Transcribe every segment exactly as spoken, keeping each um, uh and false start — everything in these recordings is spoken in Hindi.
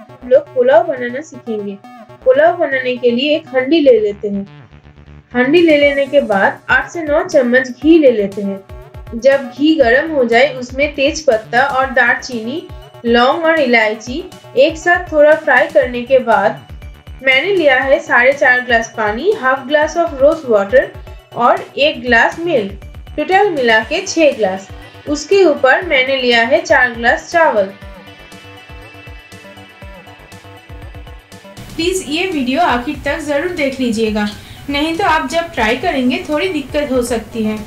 हम लोग पुलाव बनाना सीखेंगे। पुलाव बनाने के लिए एक हांडी ले लेते हैं। हांडी ले लेने के बाद आठ से नौ चम्मच घी ले लेते हैं। जब घी गर्म हो जाए उसमें तेज पत्ता और दालचीनी, लौंग और इलायची एक साथ थोड़ा फ्राई करने के बाद मैंने लिया है साढ़े चार ग्लास पानी, half glass of rose water और एक ग्लास मिल्क, टोटल मिला के छह ग्लास। उसके ऊपर मैंने लिया है चार ग्लास चावल। प्लीज ये वीडियो आखिर तक जरूर देख लीजिएगा, नहीं तो आप जब ट्राई करेंगे थोड़ी दिक्कत हो सकती है।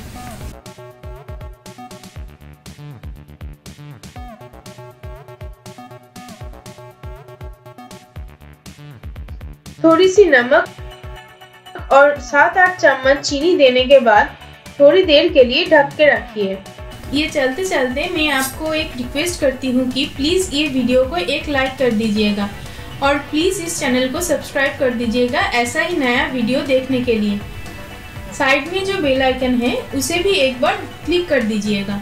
थोड़ी सी नमक और सात आठ चम्मच चीनी देने के बाद थोड़ी देर के लिए ढक के रखिए। ये चलते चलते मैं आपको एक रिक्वेस्ट करती हूँ कि प्लीज़ ये वीडियो को एक लाइक कर दीजिएगा और प्लीज़ इस चैनल को सब्सक्राइब कर दीजिएगा ऐसा ही नया वीडियो देखने के लिए। साइड में जो बेल आइकन है उसे भी एक बार क्लिक कर दीजिएगा।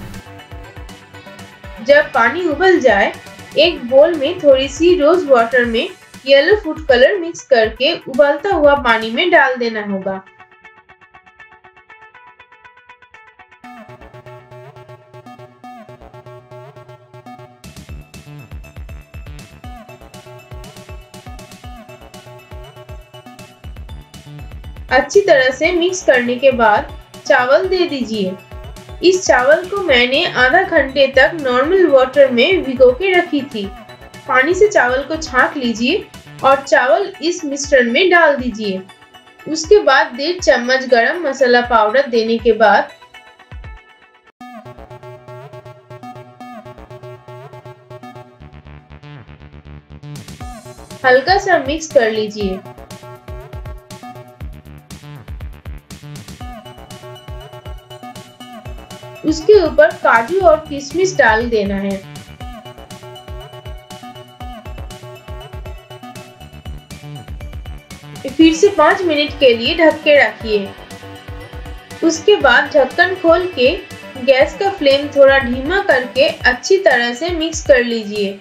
जब पानी उबल जाए एक बोल में थोड़ी सी रोज वाटर में येलो फूड कलर मिक्स करके उबलता हुआ पानी में डाल देना होगा। अच्छी तरह से मिक्स करने के बाद चावल दे दीजिए। इस चावल को मैंने आधा घंटे तक नॉर्मल वाटर में भिगो के रखी थी। पानी से चावल को छांक लीजिए और चावल इस मिश्रण में डाल दीजिए। उसके बाद डेढ़ चम्मच गरम मसाला पाउडर देने के बाद हल्का सा मिक्स कर लीजिए। उसके ऊपर काजू और किशमिश डाल देना है। फिर से पाँच मिनट के लिए ढक के रखिए। उसके बाद ढक्कन खोल के गैस का फ्लेम थोड़ा धीमा करके अच्छी तरह से मिक्स कर लीजिए।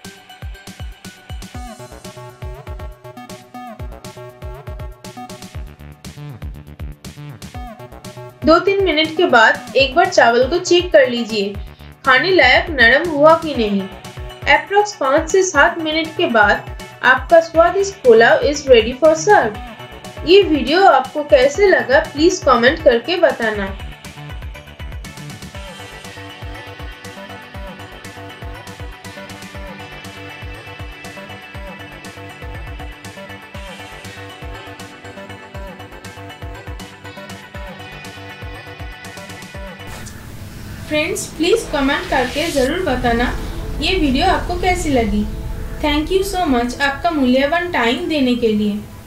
दो तीन मिनट के बाद एक बार चावल को चेक कर लीजिए, खाने लायक नरम हुआ कि नहीं। अप्रॉक्स पाँच से सात मिनट के बाद आपका स्वादिष्ट pulao is ready for serve. ये वीडियो आपको कैसे लगा प्लीज कमेंट करके बताना। फ्रेंड्स प्लीज़ कमेंट करके ज़रूर बताना ये वीडियो आपको कैसी लगी। थैंक यू सो मच आपका मूल्यवान टाइम देने के लिए।